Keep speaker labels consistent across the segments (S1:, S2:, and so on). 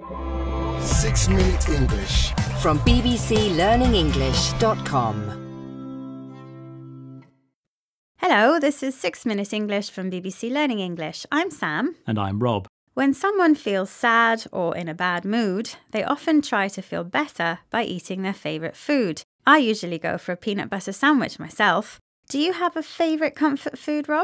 S1: 6-Minute English
S2: from bbclearningenglish.com.
S3: Hello, this is 6-Minute English from BBC Learning English. I'm Sam.
S4: And I'm Rob.
S3: When someone feels sad or in a bad mood, they often try to feel better by eating their favourite food. I usually go for a peanut butter sandwich myself. Do you have a favourite comfort food, Rob?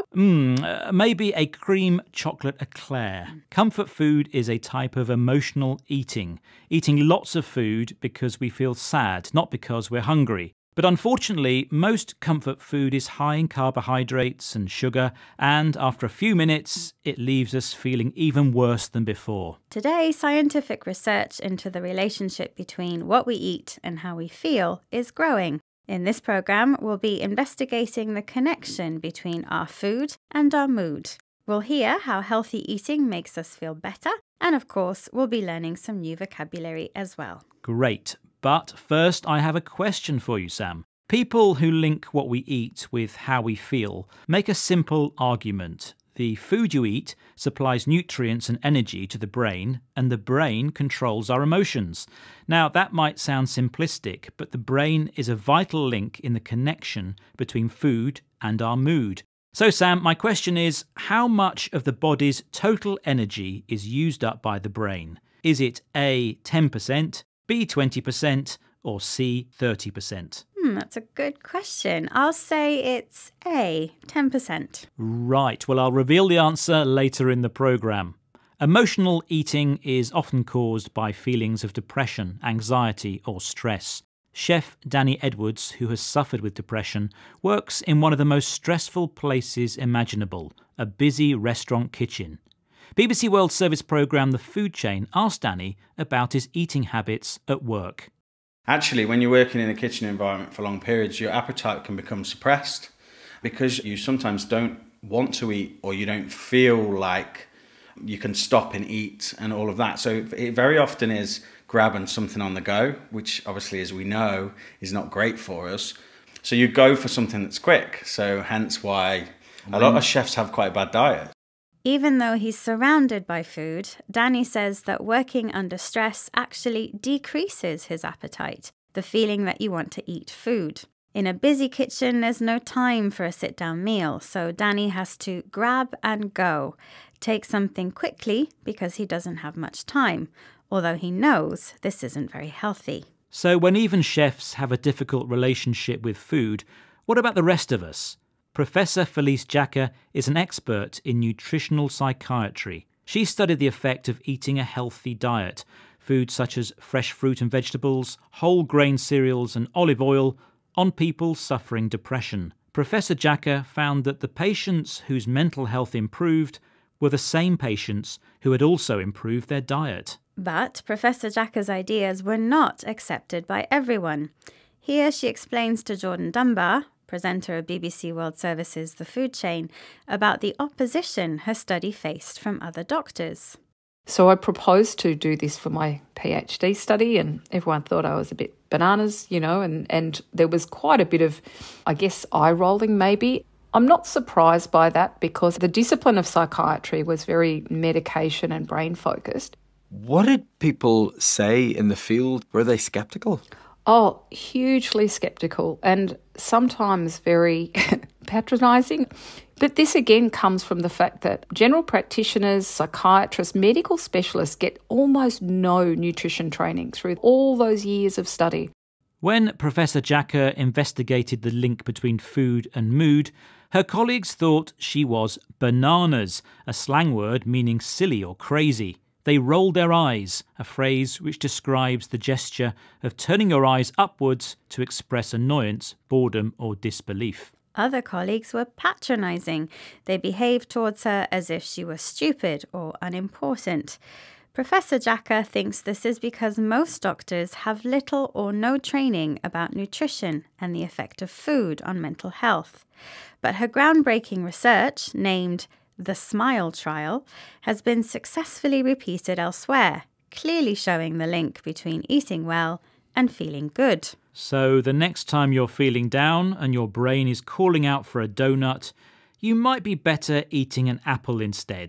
S4: Maybe a cream chocolate eclair. Comfort food is a type of emotional eating. Eating lots of food because we feel sad, not because we're hungry. But unfortunately, most comfort food is high in carbohydrates and sugar, and after a few minutes, it leaves us feeling even worse than before.
S3: Today, scientific research into the relationship between what we eat and how we feel is growing. In this programme, we'll be investigating the connection between our food and our mood. We'll hear how healthy eating makes us feel better, and of course, we'll be learning some new vocabulary as well.
S4: Great. But first, I have a question for you, Sam. People who link what we eat with how we feel make a simple argument. The food you eat supplies nutrients and energy to the brain, and the brain controls our emotions. Now, that might sound simplistic, but the brain is a vital link in the connection between food and our mood. So, Sam, my question is, how much of the body's total energy is used up by the brain? Is it A, 10%, B, 20%, or C, 30%?
S3: That's a good question. I'll say it's A, 10%.
S4: Right, well, I'll reveal the answer later in the programme. Emotional eating is often caused by feelings of depression, anxiety, or stress. Chef Danny Edwards, who has suffered with depression, works in one of the most stressful places imaginable, a busy restaurant kitchen. BBC World Service programme The Food Chain asked Danny about his eating habits at work.
S5: Actually, when you're working in a kitchen environment for long periods, your appetite can become suppressed because you sometimes don't want to eat, or you don't feel like you can stop and eat and all of that. So it very often is grabbing something on the go, which obviously, as we know, is not great for us. So you go for something that's quick. So hence why a lot of chefs have quite a bad diet.
S3: Even though he's surrounded by food, Danny says that working under stress actually decreases his appetite, the feeling that you want to eat food. In a busy kitchen, there's no time for a sit-down meal, so Danny has to grab and go, take something quickly because he doesn't have much time, although he knows this isn't very healthy.
S4: So when even chefs have a difficult relationship with food, what about the rest of us? Professor Felice Jacka is an expert in nutritional psychiatry. She studied the effect of eating a healthy diet, foods such as fresh fruit and vegetables, whole grain cereals and olive oil, on people suffering depression. Professor Jacka found that the patients whose mental health improved were the same patients who had also improved their diet.
S3: But Professor Jacka's ideas were not accepted by everyone. Here she explains to Jordan Dunbar, presenter of BBC World Service's The Food Chain, about the opposition her study faced from other doctors.
S6: So I proposed to do this for my PhD study, and everyone thought I was a bit bananas, and there was quite a bit of, I guess, eye-rolling maybe. I'm not surprised by that because the discipline of psychiatry was very medication and brain-focused.
S1: What did people say in the field? Were they sceptical?
S6: Oh, hugely sceptical and sometimes very patronising. But this again comes from the fact that general practitioners, psychiatrists, medical specialists get almost no nutrition training through all those years of study.
S4: When Professor Jacka investigated the link between food and mood, her colleagues thought she was bananas, a slang word meaning silly or crazy. They rolled their eyes, a phrase which describes the gesture of turning your eyes upwards to express annoyance, boredom or disbelief.
S3: Other colleagues were patronising. They behaved towards her as if she was stupid or unimportant. Professor Jacka thinks this is because most doctors have little or no training about nutrition and the effect of food on mental health. But her groundbreaking research, named The SMILE trial, has been successfully repeated elsewhere, clearly showing the link between eating well and feeling good.
S4: So the next time you're feeling down and your brain is calling out for a donut, you might be better eating an apple instead.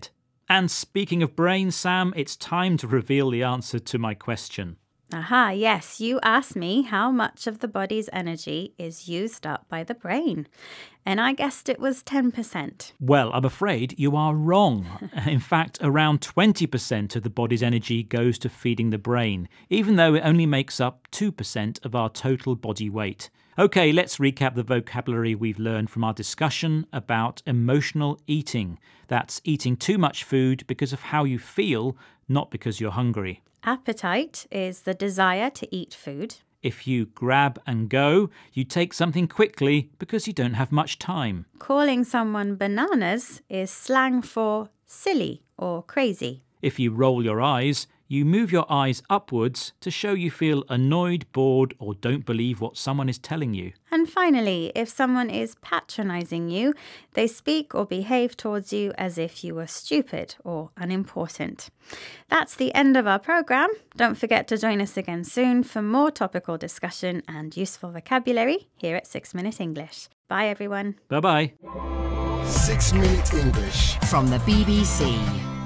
S4: And speaking of brain, Sam, it's time to reveal the answer to my question.
S3: Aha, yes, you asked me how much of the body's energy is used up by the brain. And I guessed it was 10%.
S4: Well, I'm afraid you are wrong. In fact, around 20% of the body's energy goes to feeding the brain, even though it only makes up 2% of our total body weight. Okay, let's recap the vocabulary we've learned from our discussion about emotional eating. That's eating too much food because of how you feel, not because you're hungry.
S3: Appetite is the desire to eat food.
S4: If you grab and go, you take something quickly because you don't have much time.
S3: Calling someone bananas is slang for silly or crazy.
S4: If you roll your eyes, you move your eyes upwards to show you feel annoyed, bored, or don't believe what someone is telling you.
S3: And finally, if someone is patronizing you, they speak or behave towards you as if you were stupid or unimportant. That's the end of our program. Don't forget to join us again soon for more topical discussion and useful vocabulary here at 6 Minute English. Bye, everyone.
S4: Bye-bye.
S2: 6 Minute English
S7: from the BBC.